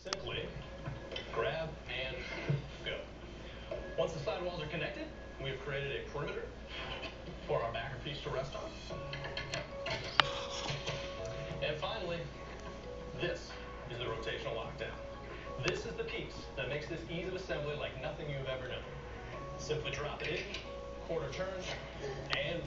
Simply grab and go. Once the sidewalls are connected, we have created a perimeter for our backer piece to rest on. And finally, this is the rotational lockdown. This is the piece that makes this ease of assembly like nothing you've ever known. Simply drop it in, quarter turn, and